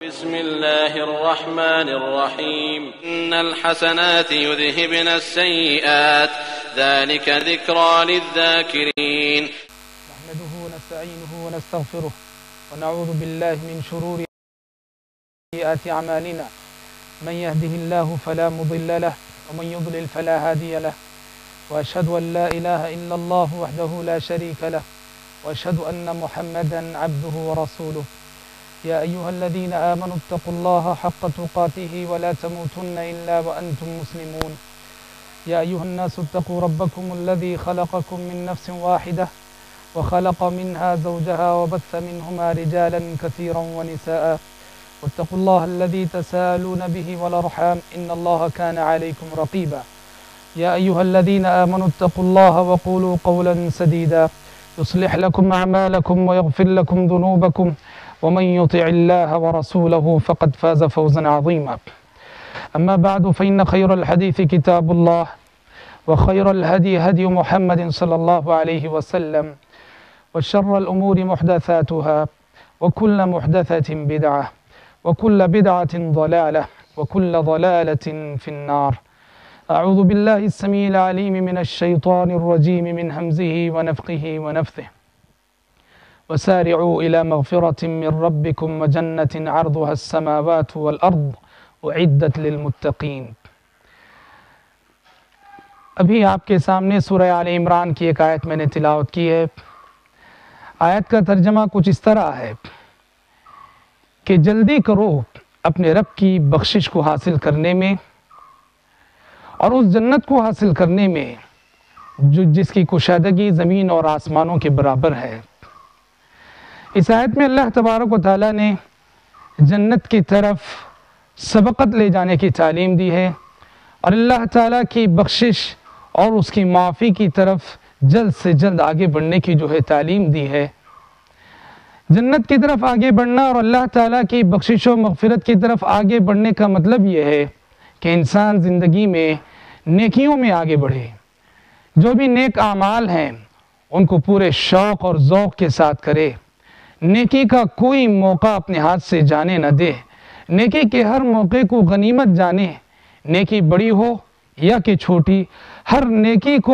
بسم الله الرحمن الرحيم إن الحسنات يذهبن السيئات ذلك ذكرى للذاكرين. نحمده ونستعينه ونستغفره ونعوذ بالله من شرور سيئات أعمالنا من يهده الله فلا مضل له ومن يضلل فلا هادي له وأشهد أن لا إله إلا الله وحده لا شريك له وأشهد أن محمدا عبده ورسوله. يا أيها الذين آمنوا اتقوا الله حق تقاته ولا تموتن إلا وأنتم مسلمون. يا أيها الناس اتقوا ربكم الذي خلقكم من نفس واحدة وخلق منها زوجها وبث منهما رجالا كثيرا ونساء واتقوا الله الذي تساءلون به والأرحام إن الله كان عليكم رقيبا. يا أيها الذين آمنوا اتقوا الله وقولوا قولا سديدا يصلح لكم أعمالكم ويغفر لكم ذنوبكم ومن يطع الله ورسوله فقد فاز فوزا عظيما. أما بعد فإن خير الحديث كتاب الله وخير الهدي هدي محمد صلى الله عليه وسلم وشر الأمور محدثاتها وكل محدثة بدعة وكل بدعة ضلالة وكل ضلالة في النار. أعوذ بالله السميع العليم من الشيطان الرجيم من همزه ونفخه ونفثه. وسارعوا إلى مغفرة من ربكم وجنة عرضها السماوات والأرض أعدت للمتقين. ابھی آپ کے سامنے سورہ آل عمران کی ایک آیت میں نے تلاوت کی ہے. آیت کا ترجمہ کچھ اس طرح ہے کہ جلدی کرو اپنے رب کی بخشش کو حاصل کرنے میں اور اس جنت کو حاصل کرنے میں جس کی کشادگی زمین اور آسمانوں کے برابر ہے. اس آیت میں اللہ تبارک و تعالیٰ نے جنت کی طرف سبقت لے جانے کی تعلیم دی ہے اور اللہ تعالیٰ کی بخشش اور اس کی معافی کی طرف جلد سے جلد آگے بڑھنے کی جو ہے تعلیم دی ہے. جنت کی طرف آگے بڑھنا اور اللہ تعالیٰ کی بخشش و مغفرت کی طرف آگے بڑھنے کا مطلب یہ ہے کہ انسان زندگی میں نیکیوں میں آگے بڑھے. جو بھی نیک اعمال ہیں ان کو پورے شوق اور ذوق کے ساتھ کرے. نیکی کا کوئی موقع اپنے ہاتھ سے جانے نہ دے. نیکی کے ہر موقع کو غنیمت جانے. نیکی بڑی ہو یا کہ چھوٹی، ہر نیکی کو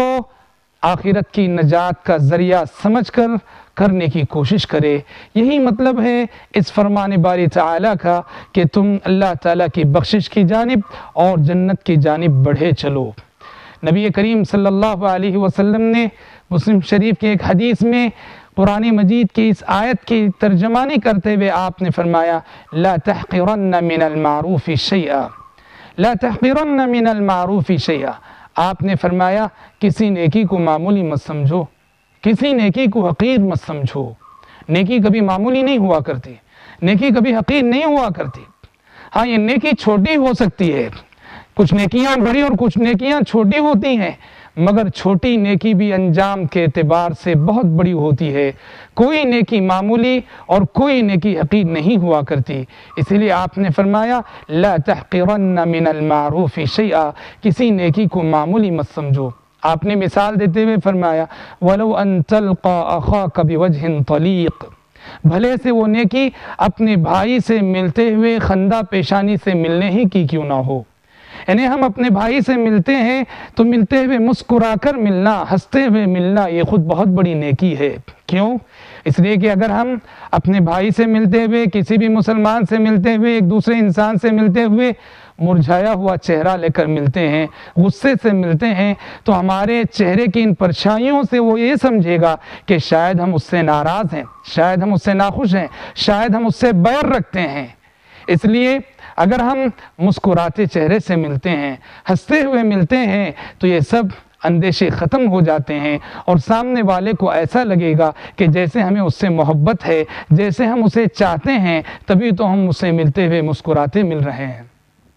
آخرت کی نجات کا ذریعہ سمجھ کر کرنے کی کوشش کرے. یہی مطلب ہے اس فرمان باری تعالیٰ کا کہ تم اللہ تعالیٰ کی بخشش کی جانب اور جنت کی جانب بڑھے چلو. نبی کریم صلی اللہ علیہ وسلم نے مسلم شریف کے ایک حدیث میں قرآن مجید کی اس آیت کی ترجمانی کرتے ہوئے آپ نے فرمایا لا تحقرن من المعروف شیئا، لا تحقرن من المعروف شیئا. آپ نے فرمایا کسی نیکی کو معمولی مت سمجھو، کسی نیکی کو حقیر مت سمجھو. نیکی کبھی معمولی نہیں ہوا کرتی، نیکی کبھی حقیر نہیں ہوا کرتی. ہاں یہ نیکی چھوٹی ہو سکتی ہے، کچھ نیکیاں بڑی اور کچھ نیکیاں چھوٹی ہوتی ہیں، مگر چھوٹی نیکی بھی انجام کے اعتبار سے بہت بڑی ہوتی ہے. کوئی نیکی معمولی اور کوئی نیکی حقیر نہیں ہوا کرتی. اسی لیے آپ نے فرمایا لا تحقرن من المعروف شیئا، کسی نیکی کو معمولی مت سمجھو. آپ نے مثال دیتے ہوئے فرمایا وَلَوْ أَن تَلْقَى أَخَاكَ بِوَجْهٍ طَلِيقٍ، بھلے سے وہ نیکی اپنے بھائی سے ملتے ہوئے خندہ پیشانی سے ملنے ہی کی کیوں نہ ہو. یعنی ہم اپنے بھائی سے ملتے ہیں تو ملتے ہوئے مسکرا کر ملنا، ہنستے ہوئے ملنا، یہ خود بہت بڑی نیکی ہے. کیوں؟ اس لیے کہ اگر ہم اپنے بھائی سے ملتے ہوئے، کسی بھی مسلمان سے ملتے ہوئے، ایک دوسرے انسان سے ملتے ہوئے مرجھایا ہوا چہرہ لے کر ملتے ہیں، غصے سے ملتے ہیں، تو ہمارے چہرے کی ان پرچھائیوں سے وہ یہ سمجھے گا کہ شاید ہم اس سے ناراض ہیں، شاید ہم اس سے ناخوش ہیں، شاید ہم اس سے بیر رکھتے ہیں. اس لیے اگر ہم مسکراتے چہرے سے ملتے ہیں، ہنستے ہوئے ملتے ہیں، تو یہ سب اندیشے ختم ہو جاتے ہیں اور سامنے والے کو ایسا لگے گا کہ جیسے ہمیں اس سے محبت ہے، جیسے ہم اسے چاہتے ہیں، تبھی تو ہم اسے ملتے ہوئے مسکراتے مل رہے ہیں.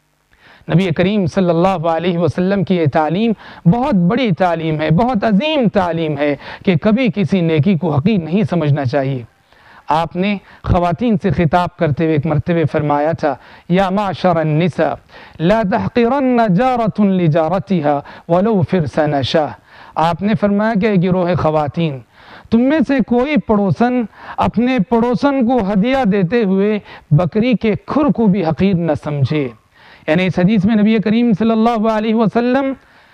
نبی کریم صلی اللہ علیہ وسلم کی یہ تعلیم بہت بڑی تعلیم ہے، بہت عظیم تعلیم ہے کہ کبھی کسی نیکی کو حقیر نہیں سمجھنا چاہیے. آپ نے خواتین سے خطاب کرتے ہوئے ایک مرتبہ فرمایا تھا یا معشر النساء لا تحقرن جارة لجارتها ولو فرس نشاہ. آپ نے فرمایا کہ گروہ خواتین تم میں سے کوئی پڑوسن اپنے پڑوسن کو ہدیہ دیتے ہوئے بکری کے کھر کو بھی حقیر نہ سمجھے۔ یعنی اس حدیث میں نبی کریم صلی اللہ علیہ وسلم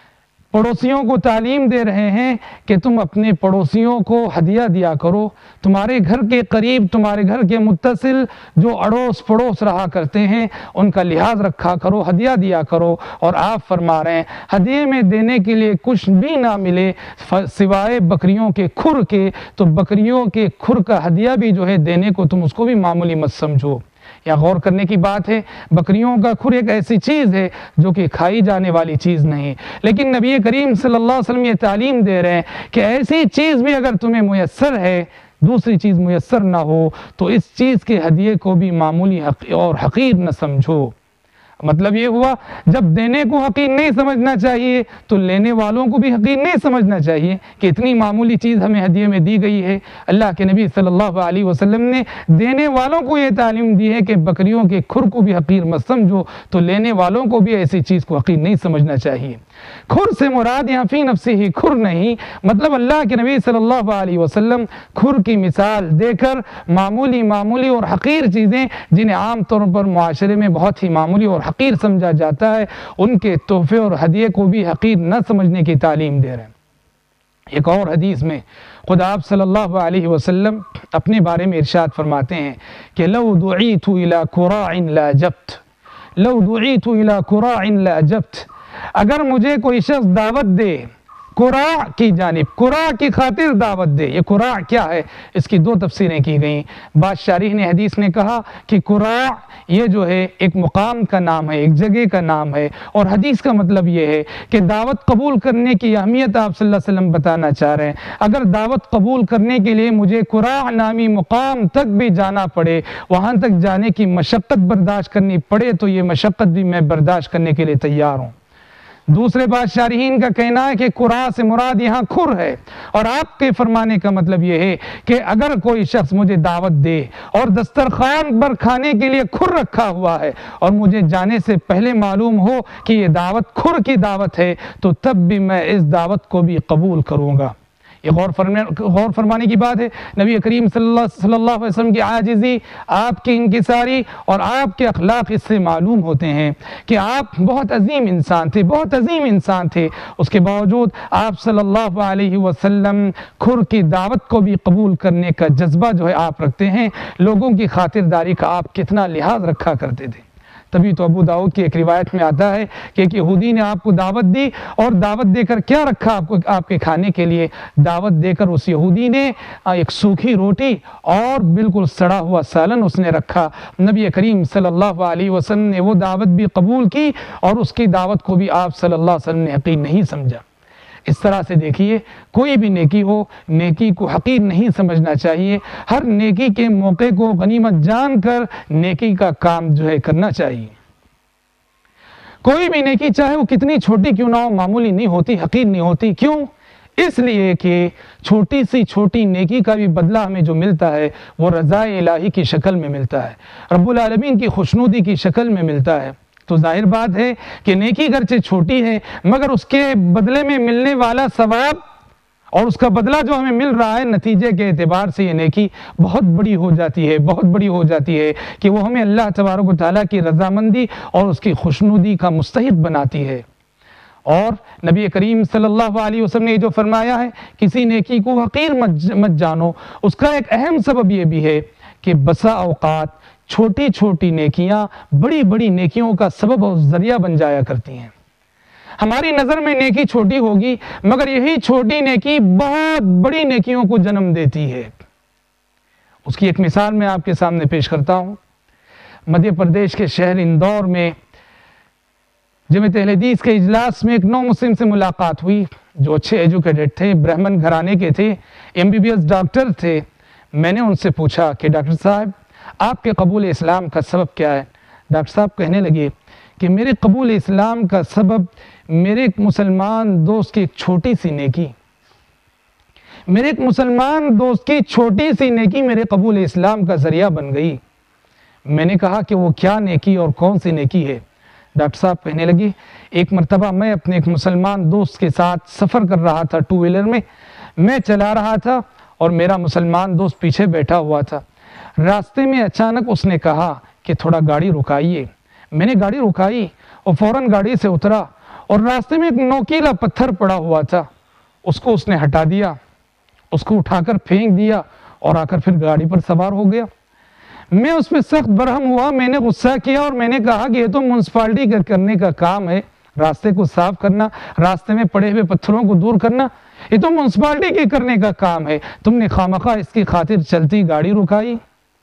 پڑوسیوں کو تعلیم دے رہے ہیں کہ تم اپنے پڑوسیوں کو ہدیہ دیا کرو، تمہارے گھر کے قریب، تمہارے گھر کے متصل جو اڑوس پڑوس رہا کرتے ہیں ان کا لحاظ رکھا کرو، ہدیہ دیا کرو۔ اور آپ فرما رہے ہیں ہدیے میں دینے کے لیے کچھ بھی نہ ملے سوائے بکریوں کے کھر کے، تو بکریوں کے کھر کا ہدیہ بھی جو ہے دینے کو تم اس کو بھی معمولی مت سمجھو۔ یا غور کرنے کی بات ہے، بکریوں کا کھر ایک ایسی چیز ہے جو کہ کھائی جانے والی چیز نہیں، لیکن نبی کریم صلی اللہ علیہ وسلم یہ تعلیم دے رہے ہیں کہ ایسی چیز بھی اگر تمہیں میسر ہے، دوسری چیز میسر نہ ہو، تو اس چیز کے ہدیے کو بھی معمولی اور حقیر نہ سمجھو۔ مطلب یہ ہوا جب دینے کو حقیر نہیں سمجھنا چاہیے تو لینے والوں کو بھی حقیر نہیں سمجھنا چاہیے کہ اتنی معمولی چیز ہمیں ہدیے میں دی گئی ہے۔ اللہ کے نبی صلی اللہ علیہ وسلم نے دینے والوں کو یہ تعلیم دی ہے کہ بکریوں کے کھر کو بھی حقیر مت سمجھو، تو لینے والوں کو بھی ایسی چیز کو حقیر نہیں سمجھنا چاہیے۔ کھر سے مراد یہاں فی نفسہ ہی کھر نہیں، مطلب اللہ کے نبی صلی اللہ علیہ وسلم کھر کی مثال دے کر معمولی اور حقیر چیزیں جنہیں عام طور پر معاشرے میں بہت ہی معمولی اور حقیر سمجھا جاتا ہے، ان کے تحفے اور ہدیے کو بھی حقیر نہ سمجھنے کی تعلیم دے رہے ہیں۔ ایک اور حدیث میں خدا آپ صلی اللہ علیہ وسلم اپنے بارے میں ارشاد فرماتے ہیں کہ لو دعیت الی قراع لاجبت، لو دعیت الی قراع لاجبت، اگر مجھے کوئی شخص دعوت دے قراع کی جانب، قراع کی خاطر دعوت دے۔ یہ قراع کیا ہے، اس کی دو تفسیریں کی گئیں۔ بعض شارح نے حدیث نے کہا کہ قراع یہ جو ہے ایک مقام کا نام ہے، ایک جگہ کا نام ہے، اور حدیث کا مطلب یہ ہے کہ دعوت قبول کرنے کی اہمیت آپ صلی اللہ علیہ وسلم بتانا چاہ رہے ہیں۔ اگر دعوت قبول کرنے کے لیے مجھے قراع نامی مقام تک بھی جانا پڑے، وہاں تک جانے کی مشقت برداشت کرنی پڑے، تو یہ مشقت بھی میں برداشت کرنے کے لیے تیار ہوں۔ دوسرے بعض شارحین کا کہنا ہے کہ قراع سے مراد یہاں کھر ہے، اور آپ کے فرمانے کا مطلب یہ ہے کہ اگر کوئی شخص مجھے دعوت دے اور دسترخوان پر کھانے کے لیے کھر رکھا ہوا ہے اور مجھے جانے سے پہلے معلوم ہو کہ یہ دعوت کھر کی دعوت ہے، تو تب بھی میں اس دعوت کو بھی قبول کروں گا۔ یہ غور فرمانے کی بات ہے۔ نبی کریم صلی اللہ علیہ وسلم کی عاجزی، آپ کی انکساری اور آپ کے اخلاق اس سے معلوم ہوتے ہیں کہ آپ بہت عظیم انسان تھے، بہت عظیم انسان تھے۔ اس کے باوجود آپ صلی اللہ علیہ وسلم کھر کی دعوت کو بھی قبول کرنے کا جذبہ جو ہے آپ رکھتے ہیں۔ لوگوں کی خاطرداری کا آپ کتنا لحاظ رکھا کرتے تھے۔ تبھی تو ابو داؤد کی ایک روایت میں آتا ہے کہ ایک یہودی نے آپ کو دعوت دی، اور دعوت دے کر کیا رکھا آپ کے کھانے کے لیے؟ دعوت دے کر اس یہودی نے ایک سوکھی روٹی اور بالکل سڑا ہوا سالن اس نے رکھا۔ نبی کریم صلی اللہ علیہ وسلم نے وہ دعوت بھی قبول کی، اور اس کی دعوت کو بھی آپ صلی اللہ علیہ وسلم نے حقیر نہیں سمجھا۔ اس طرح سے دیکھیے، کوئی بھی نیکی ہو، نیکی کو حقیر نہیں سمجھنا چاہیے۔ ہر نیکی کے موقع کو غنیمت جان کر نیکی کا کام جو ہے کرنا چاہیے۔ کوئی بھی نیکی چاہے وہ کتنی چھوٹی کیوں نہ ہو، معمولی نہیں ہوتی، حقیر نہیں ہوتی۔ کیوں؟ اس لیے کہ چھوٹی سی چھوٹی نیکی کا بھی بدلہ ہمیں جو ملتا ہے وہ رضا الہی کی شکل میں ملتا ہے، رب العالمین کی خوشنودی کی شکل میں ملتا ہے۔ تو ظاہر بات ہے کہ نیکی گرچہ چھوٹی ہے، مگر اس کے بدلے میں ملنے والا ثواب اور اس کا بدلہ جو ہمیں مل رہا ہے، نتیجے کے اعتبار سے یہ نیکی بہت بڑی ہو جاتی ہے، بہت بڑی ہو جاتی ہے کہ وہ ہمیں اللہ تبارک و تعالیٰ کی رضامندی اور اس کی خوشنودی کا مستحق بناتی ہے۔ اور نبی کریم صلی اللہ علیہ وسلم نے جو فرمایا ہے کسی نیکی کو حقیر مت جانو، اس کا ایک اہم سبب یہ بھی ہے کہ بسا اوقات چھوٹی چھوٹی نیکیاں بڑی بڑی نیکیوں کا سبب اور ذریعہ بن جایا کرتی ہیں۔ ہماری نظر میں نیکی چھوٹی ہوگی، مگر یہی چھوٹی نیکی بہت بڑی نیکیوں کو جنم دیتی ہے۔ اس کی ایک مثال میں آپ کے سامنے پیش کرتا ہوں۔ مدھیہ پردیش کے شہر اندور میں جمعیت اہل حدیث کے اجلاس میں ایک نو مسلم سے ملاقات ہوئی جو اچھے ایجوکیٹڈ تھے، برہمن گھرانے کے تھے، MBBS ڈاکٹر تھے۔ میں نے ان سے پوچھا کہ ڈاکٹر صاحب آپ کے قبول اسلام کا سبب کیا ہے؟ ڈاکٹر صاحب کہنے لگے کہ میرے قبول اسلام کا سبب میرے ایک مسلمان دوست کی ایک چھوٹی سی نیکی، میرے ایک مسلمان دوست کی چھوٹی سی نیکی میرے قبول اسلام کا ذریعہ بن گئی۔ میں نے کہا کہ وہ کیا نیکی اور کون سی نیکی ہے؟ ڈاکٹر صاحب کہنے لگے ایک مرتبہ میں اپنے ایک مسلمان دوست کے ساتھ سفر کر رہا تھا، 2 ویلر میں میں چلا رہا تھا، اور میرا مسلمان دوست پیچھے بیٹھا ہوا تھا۔ راستے میں اچانک اس نے کہا کہ تھوڑا گاڑی رکائیے۔ میں نے گاڑی رکائی اور فوراً گاڑی سے اترا، اور راستے میں ایک نوکیلا پتھر پڑا ہوا تھا، اس نے ہٹا دیا، اس کو اٹھا کر پھینک دیا اور آ کر پھر گاڑی پر سوار ہو گیا۔ میں اس پہ سخت برہم ہوا، میں نے غصہ کیا اور میں نے کہا کہ یہ تو میونسپلٹی کرنے کا کام ہے، راستے کو صاف کرنا، راستے میں پڑے ہوئے پتھروں کو دور کرنا، یہ تو میونسپلٹی کے کرنے کا کام ہے، تم نے خواہ اس کی خاطر چلتی گاڑی رکائی۔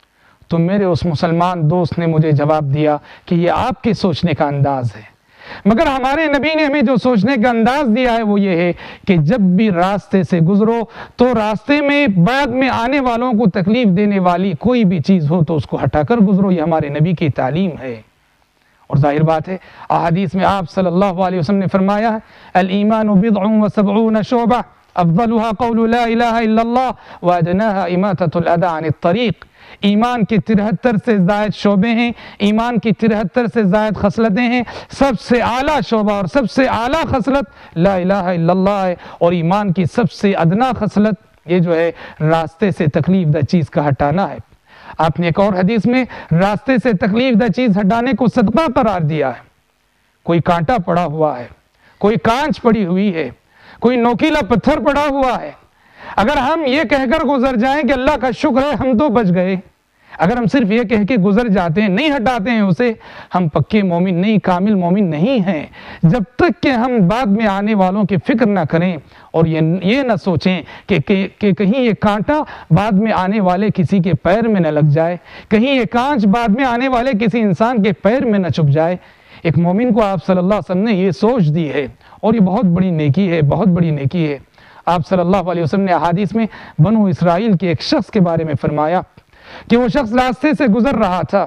تو میرے اس مسلمان دوست نے مجھے جواب دیا کہ یہ آپ کے سوچنے کا انداز ہے، مگر ہمارے نبی نے ہمیں جو سوچنے کا انداز دیا ہے وہ یہ ہے کہ جب بھی راستے سے گزرو تو راستے میں بعد میں آنے والوں کو تکلیف دینے والی کوئی بھی چیز ہو تو اس کو ہٹا کر گزرو، یہ ہمارے نبی کی تعلیم ہے۔ اور ظاہر بات ہے احادیث میں آپ صلی اللہ علیہ وسلم نے فرمایا ہے الایمان بضع و70 شعبہ افضلها قول لا الہ الا اللہ وادناها اماتۃ الاذى عن الطریق۔ ایمان کے 73 سے زائد شعبے ہیں، ایمان کی 73 سے زائد خصلتیں ہیں، سب سے اعلیٰ شعبہ اور سب سے اعلیٰ خصلت لا الہ الا اللہ ہے، اور ایمان کی سب سے ادنا خصلت یہ جو ہے راستے سے تکلیف دہ چیز کا ہٹانا ہے۔ آپ نے ایک اور حدیث میں راستے سے تکلیف دہ چیز ہٹانے کو صدقہ قرار دیا ہے۔ کوئی کانٹا پڑا ہوا ہے، کوئی کانچ پڑی ہوئی ہے، کوئی نوکیلا پتھر پڑا ہوا ہے، اگر ہم یہ کہہ کر گزر جائیں کہ اللہ کا شکر ہے ہم تو بچ گئے، اگر ہم صرف یہ کہہ کے گزر جاتے ہیں، نہیں ہٹاتے ہیں اسے، ہم پکے مومن نہیں، کامل مومن نہیں ہیں۔ جب تک کہ ہم بعد میں آنے والوں کی فکر نہ کریں اور یہ نہ سوچیں کہ کہیں یہ کانٹا بعد میں آنے والے کسی کے پیر میں نہ لگ جائے، کہیں یہ کانچ بعد میں آنے والے کسی انسان کے پیر میں نہ چھپ جائے۔ ایک مومن کو آپ صلی اللہ علیہ وسلم نے یہ سوچ دی ہے، اور یہ بہت بڑی نیکی ہے، بہت بڑی نیکی ہے۔ آپ صلی اللہ علیہ وسلم نے احادیث میں بنو اسرائیل کے ایک شخص کے بارے میں فرمایا کہ وہ شخص راستے سے گزر رہا تھا،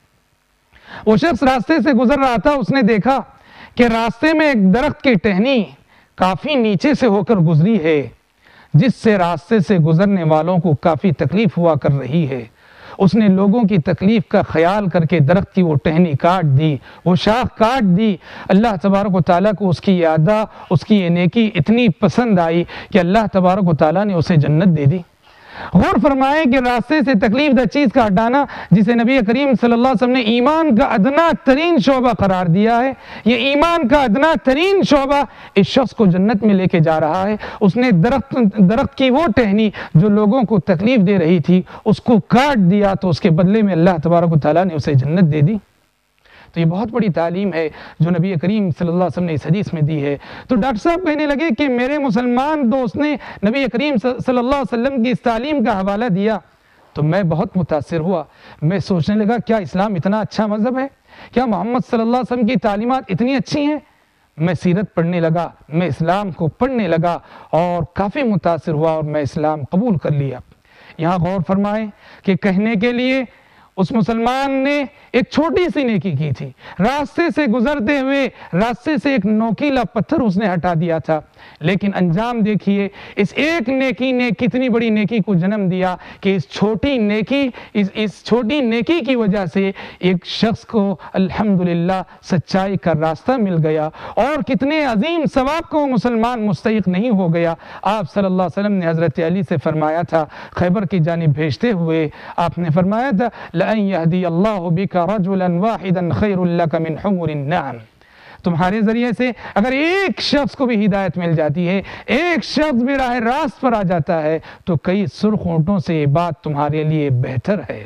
اس نے دیکھا کہ راستے میں ایک درخت کی ٹہنی کافی نیچے سے ہو کر گزری ہے، جس سے راستے سے گزرنے والوں کو کافی تکلیف ہوا کر رہی ہے۔ اس نے لوگوں کی تکلیف کا خیال کر کے درخت کی وہ ٹہنی کاٹ دی، وہ شاخ کاٹ دی۔ اللہ تبارک و تعالیٰ کو اس کی یہ ادا، اس کی یہ نیکی اتنی پسند آئی کہ اللہ تبارک و تعالیٰ نے اسے جنت دے دی۔ غور فرمائیں کہ راستے سے تکلیف دہ چیز کا ہٹانا، جسے نبی کریم صلی اللہ علیہ وسلم نے ایمان کا ادنا ترین شعبہ قرار دیا ہے، یہ ایمان کا ادنا ترین شعبہ اس شخص کو جنت میں لے کے جا رہا ہے۔ اس نے درخت کی وہ ٹہنی جو لوگوں کو تکلیف دے رہی تھی اس کو کاٹ دیا، تو اس کے بدلے میں اللہ تبارک و تعالیٰ نے اسے جنت دے دی۔ تو یہ بہت بڑی تعلیم ہے جو نبی کریم صلی اللہ علیہ وسلم نے اس حدیث میں دی ہے۔ تو ڈاکٹر صاحب کہنے لگے کہ میرے مسلمان دوست نے نبی کریم صلی اللہ علیہ وسلم کی اس تعلیم کا حوالہ دیا تو میں بہت متاثر ہوا۔ میں سوچنے لگا کیا اسلام اتنا اچھا مذہب ہے؟ کیا محمد صلی اللہ علیہ وسلم کی تعلیمات اتنی اچھی ہیں؟ میں سیرت پڑھنے لگا، میں اسلام کو پڑھنے لگا اور کافی متاثر ہوا اور میں اسلام قبول کر لیا۔ یہاں غور فرمائیں کہ کہنے کے لیے اس مسلمان نے ایک چھوٹی سی نیکی کی تھی، راستے سے گزرتے ہوئے راستے سے ایک نوکیلا پتھر اس نے ہٹا دیا تھا، لیکن انجام دیکھیے اس ایک نیکی نے کتنی بڑی نیکی کو جنم دیا کہ اس چھوٹی نیکی کی وجہ سے ایک شخص کو الحمدللہ سچائی کا راستہ مل گیا، اور کتنے عظیم ثواب کو مسلمان مستحق نہیں ہو گیا۔ آپ صلی اللہ علیہ وسلم نے حضرت علی سے فرمایا تھا، خیبر کی جانب بھیجتے ہوئے آپ نے فرمایا تھا لَأَن يَهْدِيَ اللَّهُ بِكَ رَجُلًا وَاحِدًا خَيْرٌ لَكَ مِنْ حُمُرِ النَّعَمِ۔ تمہارے ذریعے سے اگر ایک شخص کو بھی ہدایت مل جاتی ہے، ایک شخص بھی راہ راست پر آ جاتا ہے، تو کئی سرخ اونٹوں سے یہ بات تمہارے لیے بہتر ہے۔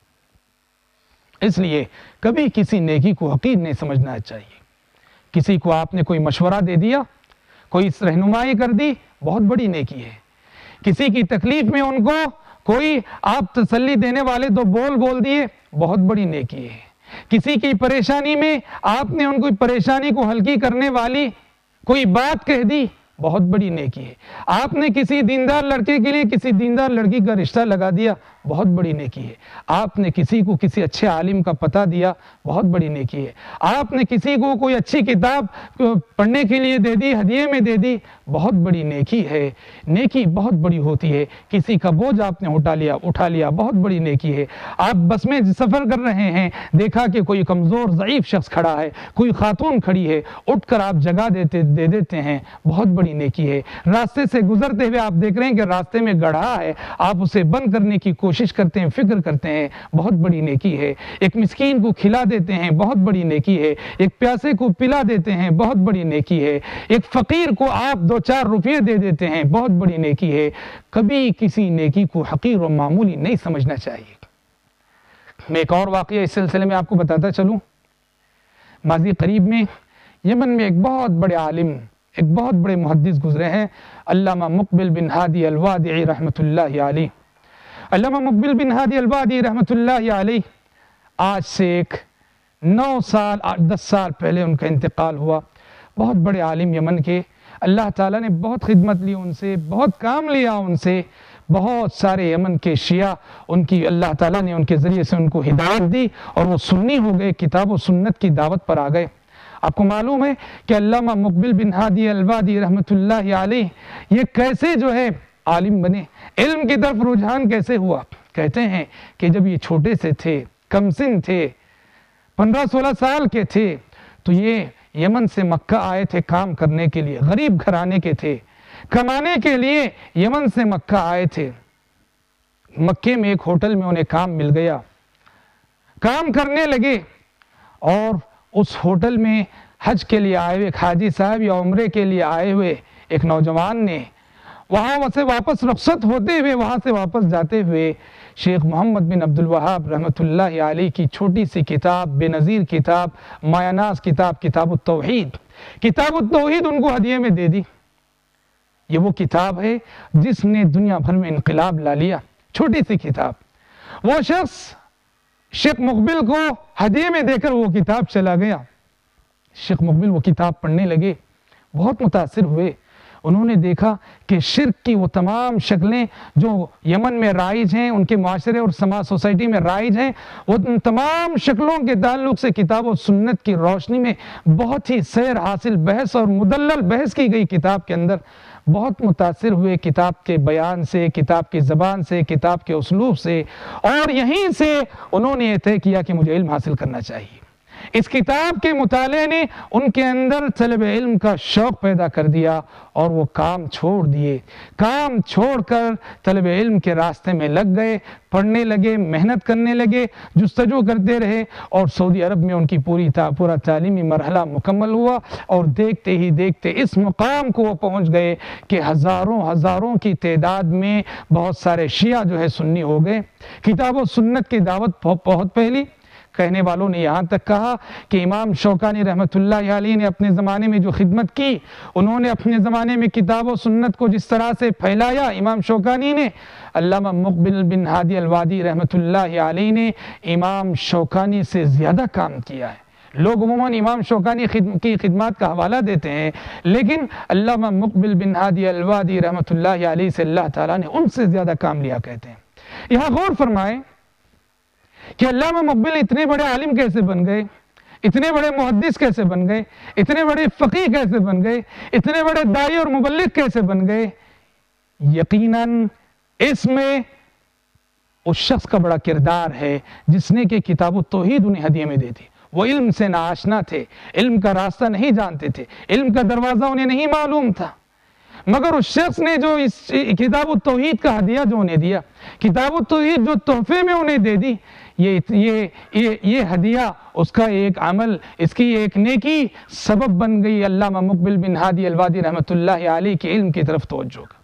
اس لیے کبھی کسی نیکی کو حقیر نہیں سمجھنا چاہیے۔ کسی کو آپ نے کوئی مشورہ دے دیا، کوئی رہنمائی کر دی، بہت بڑی نیکی ہے۔ کسی کی تکلیف میں ان کو کوئی آپ تسلی دینے والے دو بول دیے، بہت بڑی نیکی ہے۔ کسی کی پریشانی میں آپ نے ان کی پریشانی کو ہلکی کرنے والی کوئی بات کہہ دی، بہت بڑی نیکی ہے۔ آپ نے کسی دیندار لڑکے کے لیے کسی دیندار لڑکی کا رشتہ لگا دیا، بہت بڑی نیکی ہے۔ آپ نے کسی کو کسی اچھے عالم کا پتہ دیا، بہت بڑی نیکی ہے۔ آپ نے کسی کو کوئی اچھی کتاب پڑھنے کے لیے دے دی، ہدیے میں دے دی، بہت بڑی نیکی ہے۔ نیکی بہت بڑی ہوتی ہے۔ کسی کا بوجھ آپ نے اٹھا لیا، بہت بڑی نیکی ہے۔ آپ بس میں سفر کر رہے ہیں، دیکھا کہ کوئی کمزور ضعیف شخص کھڑا ہے، کوئی خاتون کھڑی ہے، اٹھ کر آپ جگہ دے دیتے ہیں، بہت بڑی بڑی نیکی ہے۔ راستے سے گزرتے ہوئے آپ دیکھ رہے ہیں کہ راستے میں گڑھا ہے، آپ اسے بند کرنے کی کوشش کرتے ہیں، فکر کرتے ہیں، بہت بڑی نیکی ہے۔ ایک مسکین کو کھلا دیتے ہیں، بہت بڑی نیکی ہے۔ ایک پیاسے کو پلا دیتے ہیں، بہت بڑی نیکی ہے۔ ایک فقیر کو آپ 2-4 روپے دے دیتے ہیں، بہت بڑی نیکی ہے۔ کبھی کسی نیکی کو حقیر و معمولی نہیں سمجھنا چاہیے۔ میں ایک اور واقعہ اس سلسلے میں آپ کو بتاتا چلوں۔ ماضی قریب میں یمن میں ایک بہت بڑے عالم، ایک بہت بڑے محدث گزرے ہیں، علامہ مقبل بن ہادی الوادعی رحمۃ اللہ علیہ۔ علامہ مقبل بن ہادی الوادعی رحمۃ اللہ علیہ آج سے ایک 9 سال 10 سال پہلے ان کا انتقال ہوا۔ بہت بڑے عالم یمن کے، اللہ تعالیٰ نے بہت خدمت لی ان سے، بہت کام لیا ان سے، بہت سارے یمن کے شیعہ ان کی اللہ تعالیٰ نے ان کے ذریعے سے ان کو ہدایت دی اور وہ سنی ہو گئے، کتاب و سنت کی دعوت پر آ گئے۔ آپ کو معلوم ہے کہ علامہ مقبل بن ہادی الوادعی رحمۃ اللہ علیہ یہ کیسے جو ہے عالم بنے، علم کی طرف رجحان کیسے ہوا؟ کہتے ہیں کہ جب یہ چھوٹے سے تھے، کم سن تھے، 15-16 سال کے تھے، تو یہ یمن سے مکہ آئے تھے کام کرنے کے لیے، غریب گھرانے کے تھے، کمانے کے لیے یمن سے مکہ آئے تھے۔ مکے میں ایک ہوٹل میں انہیں کام مل گیا، کام کرنے لگے، اور اس ہوٹل میں حج کے لیے آئے ہوئے ایک حاجی صاحب یا عمرے کے لیے آئے ہوئے ایک نوجوان نے وہاں سے واپس رخصت ہوتے ہوئے، وہاں سے واپس جاتے ہوئے شیخ محمد بن عبد الوہاب رحمۃ اللہ علیہ کی چھوٹی سی کتاب، بے نظیر کتاب، مایہ ناز کتاب، کتاب التوحید ان کو ہدیے میں دے دی۔ یہ وہ کتاب ہے جس نے دنیا بھر میں انقلاب لا لیا، چھوٹی سی کتاب۔ وہ شخص شیخ مقبل کو ہدیے میں دے کر وہ کتاب چلا گیا۔ شیخ مقبل وہ کتاب پڑھنے لگے، بہت متاثر ہوئے۔ انہوں نے دیکھا کہ شرک کی وہ تمام شکلیں جو یمن میں رائج ہیں، ان کے معاشرے اور سماج سوسائٹی میں رائج ہیں، وہ تمام شکلوں کے تعلق سے کتاب و سنت کی روشنی میں بہت ہی سیر حاصل بحث اور مدلل بحث کی گئی کتاب کے اندر۔ بہت متاثر ہوئے کتاب کے بیان سے، کتاب کی زبان سے، کتاب کے اسلوب سے، اور یہیں سے انہوں نے یہ طے کیا کہ مجھے علم حاصل کرنا چاہیے۔ اس کتاب کے مطالعے نے ان کے اندر طلب علم کا شوق پیدا کر دیا، اور وہ کام چھوڑ دیے، کام چھوڑ کر طلب علم کے راستے میں لگ گئے، پڑھنے لگے، محنت کرنے لگے، جستجو کرتے رہے، اور سعودی عرب میں ان کی پورا تعلیمی مرحلہ مکمل ہوا، اور دیکھتے ہی دیکھتے اس مقام کو وہ پہنچ گئے کہ ہزاروں کی تعداد میں بہت سارے شیعہ جو ہے سنی ہو گئے۔ کتاب و سنت کی دعوت بہت پہلی۔ کہنے والوں نے یہاں تک کہا کہ امام شوکانی رحمۃ اللہ علیہ نے اپنے زمانے میں جو خدمت کی، انہوں نے اپنے زمانے میں کتاب و سنت کو جس طرح سے پھیلایا، امام شوکانی نے، علامہ مقبل بن ہادی الوادعی رحمۃ اللہ علیہ نے امام شوکانی سے زیادہ کام کیا ہے۔ لوگ عموماً امام شوکانی کی خدمات کا حوالہ دیتے ہیں، لیکن علامہ مقبل بن ہادی الوادعی رحمۃ اللہ علیہ سے اللہ تعالیٰ نے ان سے زیادہ کام لیا کہتے ہیں۔ یہاں غور فرمائیں کہ علامہ مقبل اتنے بڑے عالم کیسے بن گئے، اتنے بڑے محدث کیسے بن گئے، اتنے بڑے فقیہ کیسے بن گئے، اتنے بڑے داعی اور مبلغ کیسے بن گئے؟ یقیناً اس میں اس شخص کا بڑا کردار ہے جس نے کہ کتاب التوحید انہیں ہدیے میں دی تھی۔ وہ علم سے ناآشنا تھے، علم کا راستہ نہیں جانتے تھے، علم کا دروازہ انہیں نہیں معلوم تھا، مگر اس شخص نے جو اس کتاب التوحید کا ہدیہ جو انہیں دیا، کتاب التوحید جو تحفے میں انہیں دے دی، یہ ہدیہ، اس کا ایک عمل، اس کی ایک نیکی سبب بن گئی علامہ مقبل بن ہادی الوادعی رحمۃ اللہ علیہ کے علم کی طرف توجہ کا۔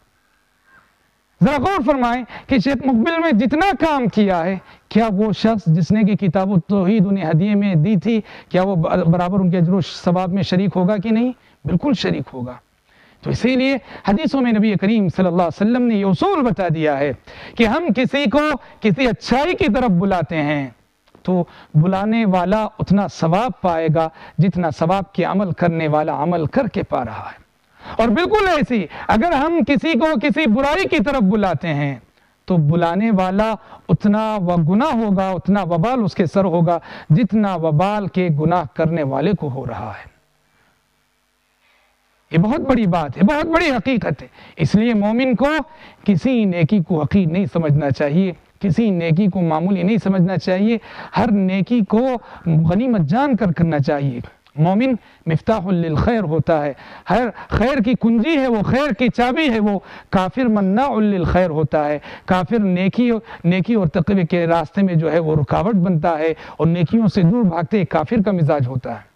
ذرا غور فرمائیں کہ شیخ مقبل میں جتنا کام کیا ہے، کیا وہ شخص جس نے کہ کتاب التوحید انہیں ہدیے میں دی تھی، کیا وہ برابر ان کے اجر و ثواب میں شریک ہوگا کہ نہیں؟ بالکل شریک ہوگا۔ تو اسی لیے حدیثوں میں نبی کریم صلی اللہ علیہ وسلم نے یہ اصول بتا دیا ہے کہ ہم کسی کو کسی اچھائی کی طرف بلاتے ہیں تو بلانے والا اتنا ثواب پائے گا جتنا ثواب کے عمل کرنے والا عمل کر کے پا رہا ہے۔ اور بالکل ایسی اگر ہم کسی کو کسی برائی کی طرف بلاتے ہیں تو بلانے والا اتنا گناہ ہوگا، اتنا وبال اس کے سر ہوگا جتنا وبال کے گناہ کرنے والے کو ہو رہا ہے۔ یہ بہت بڑی بات ہے، بہت بڑی حقیقت ہے۔ اس لیے مومن کو کسی نیکی کو حقیر نہیں سمجھنا چاہیے، کسی نیکی کو معمولی نہیں سمجھنا چاہیے، ہر نیکی کو غنیمت جان کر کرنا چاہیے۔ مومن مفتاح للخیر ہوتا ہے، ہر خیر کی کنجی ہے، وہ خیر کی چابی ہے وہ۔ کافر مناع للخیر ہوتا ہے، کافر نیکی اور تقوی کے راستے میں جو ہے وہ رکاوٹ بنتا ہے اور نیکیوں سے دور بھاگتے کافر کا مزاج ہوتا ہے۔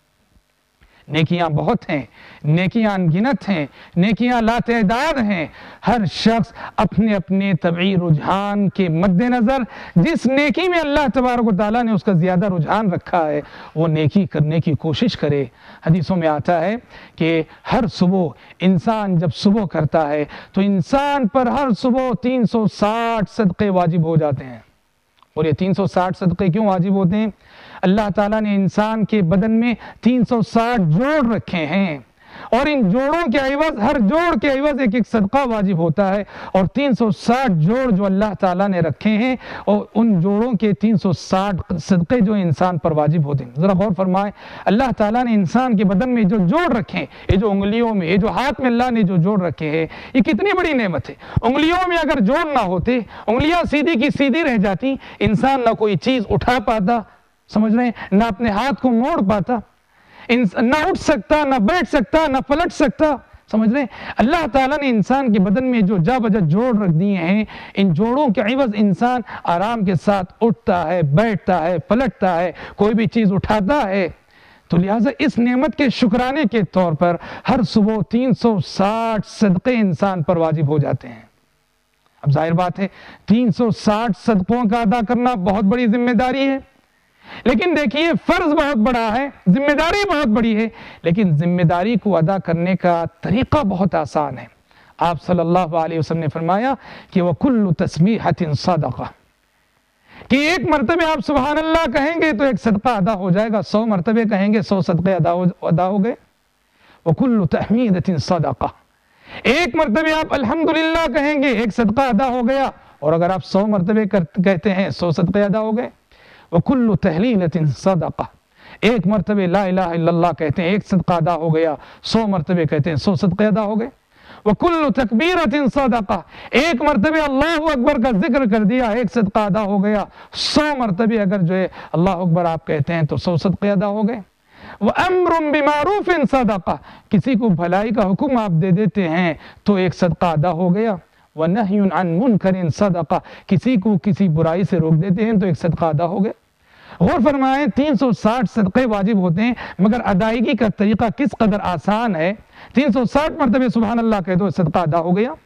نیکیاں بہت ہیں، نیکیاں انگنت ہیں، نیکیاں لا تعداد ہیں۔ ہر شخص اپنے اپنے طبعی رجحان کے مد نظر جس نیکی میں اللہ تبارک و تعالیٰ نے اس کا زیادہ رجحان رکھا ہے وہ نیکی کرنے کی کوشش کرے۔ حدیثوں میں آتا ہے کہ ہر صبح انسان جب صبح کرتا ہے تو انسان پر ہر صبح 360 صدقے واجب ہو جاتے ہیں۔ اور یہ 360 صدقے کیوں واجب ہوتے ہیں؟ اللہ تعالیٰ نے انسان کے بدن میں 360 جوڑ رکھے ہیں اور ان جوڑوں کے عوض، ہر جوڑ کے عوض ایک ایک صدقہ واجب ہوتا ہے، اور 360 جوڑ جو اللہ تعالیٰ نے رکھے ہیں اور ان جوڑوں کے 360 صدقے جو انسان پر واجب ہوتے ہیں۔ ذرا غور فرمائیں، اللہ تعالیٰ نے انسان کے بدن میں جو جوڑ رکھے ہیں، یہ جو انگلیوں میں، یہ جو ہاتھ میں اللہ نے جو جوڑ رکھے ہیں، یہ کتنی بڑی نعمت ہے۔ انگلیوں میں اگر جوڑ نہ ہوتے، انگلیاں سیدھی کی سیدھی رہ جاتی، انسان نہ کوئی چیز اٹھا پاتا، سمجھ رہے ہیں، نہ اپنے ہاتھ کو موڑ پاتا، نہ اٹھ سکتا، نہ بیٹھ سکتا، نہ پلٹ سکتا، سمجھ رہے ہیں۔ اللہ تعالیٰ نے انسان کے بدن میں جو جا بجا جوڑ رکھ دیے ہیں، ان جوڑوں کے عوض انسان آرام کے ساتھ اٹھتا ہے، بیٹھتا ہے، پلٹتا ہے، کوئی بھی چیز اٹھاتا ہے۔ تو لہٰذا اس نعمت کے شکرانے کے طور پر ہر صبح 360 صدقے انسان پر واجب ہو جاتے ہیں۔ اب ظاہر بات ہے 360 صدقوں کا ادا کرنا بہت بڑی ذمہ داری ہے، لیکن دیکھیے فرض بہت بڑا ہے، ذمہ داری بہت بڑی ہے، لیکن ذمہ داری کو ادا کرنے کا طریقہ بہت آسان ہے۔ آپ صلی اللہ علیہ وسلم نے فرمایا کہ وَكُلُّ تَسْبِيحَةٍ صَدَقَةٍ، کہ ایک مرتبہ آپ سبحان اللہ کہیں گے تو ایک صدقہ ادا ہو جائے گا، 100 مرتبہ کہیں گے 100 صدقے ادا ہو گئے۔ وَكُلُّ تَحْمِيدَةٍ صَدَقَةٍ، ایک مرتبہ آپ الحمدللہ کہیں گے ایک صدقہ ادا ہو گیا، اور اگر آپ 100 مرتبہ کہتے ہیں 100 صدقے ادا ہو گئے۔ وَكُلُّ تَحْلِيلَةٍ صَدَقَةٍ، ایک مرتبہ لا الہ الا اللہ کہتے ہیں ایک صدقہ ادا ہو گیا، 100 مرتبہ کہتے ہیں 100 صدقے ادا ہو گئے۔ وَكُلُّ تَكْبِيرَةٍ صَدَقَةٍ، ایک مرتبہ اللہ اکبر کا ذکر کر دیا ایک صدقہ ادا ہو گیا، 100 مرتبہ اگر جو ہے اللہ اکبر آپ کہتے ہیں تو 100 صدقے ادا ہو گئے۔ وَأَمْرٌ بِمَعْرُوفٍ صَدَقَةٍ، کسی کو بھلائی کا حکم آپ دے دیتے ہیں تو ایک صدقہ ادا ہو گیا۔ وَنَهْيٌ عَنْ مُنْكَرٍ صَدَقَةٍ، کسی کو کسی برائی سے روک دیتے ہیں تو ایک صدقہ ادا ہو گیا۔ غور فرمائیں 360 صدقے واجب ہوتے ہیں، مگر ادائیگی کا طریقہ کس قدر آسان ہے۔ 360 مرتبہ سبحان اللہ کہہ دو صدقہ ادا ہو گیا،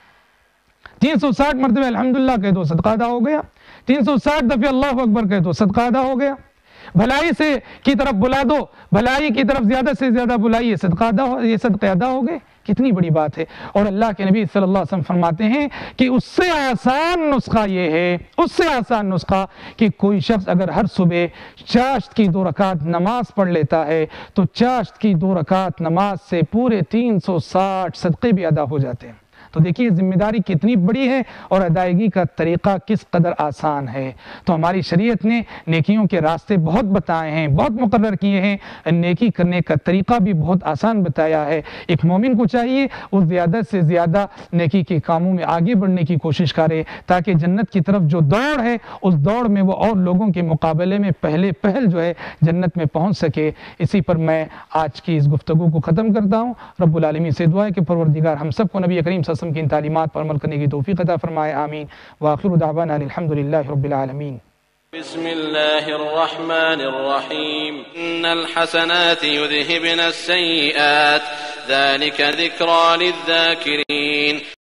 360 مرتبہ الحمدللہ کہہ دو صدقہ ادا ہو گیا، 360 دفعہ اللہ اکبر کہہ دو صدقہ ادا ہو گیا۔ بھلائی سے کی طرف بلا دو، بھلائی کی طرف زیادہ سے زیادہ بلائیے، یہ صدقے ادا ہو گئے۔ کتنی بڑی بات ہے۔ اور اللہ کے نبی صلی اللہ علیہ وسلم فرماتے ہیں کہ اس سے آسان نسخہ یہ ہے، اس سے آسان نسخہ کہ کوئی شخص اگر ہر صبح چاشت کی 2 رکعت نماز پڑھ لیتا ہے تو چاشت کی 2 رکعت نماز سے پورے 360 صدقے بھی ادا ہو جاتے ہیں۔ تو دیکھیے ذمہ داری کتنی بڑی ہے اور ادائیگی کا طریقہ کس قدر آسان ہے۔ تو ہماری شریعت نے نیکیوں کے راستے بہت بتائے ہیں، بہت مقرر کیے ہیں، نیکی کرنے کا طریقہ بھی بہت آسان بتایا ہے۔ ایک مومن کو چاہیے وہ زیادہ سے زیادہ نیکی کے کاموں میں آگے بڑھنے کی کوشش کرے تاکہ جنت کی طرف جو دوڑ ہے اس دوڑ میں وہ اور لوگوں کے مقابلے میں پہل جو ہے جنت میں پہنچ سکے۔ اسی پر میں آج کی اس گفتگو کو ختم کرتا ہوں۔ رب العالمین سے دعا ہے کہ پروردگار ہم سب کو نبی کریم صلی اللہ علیہ وسلم کی ان تعلیمات پر عمل کرنے کی توفیق عطا فرمائے، آمین۔ وآخر دعوانا الحمدللہ رب العالمین۔ بسم الله الرحمن الرحيم إن الحسنات يذهبن السيئات ذلك ذكرى للذاكرين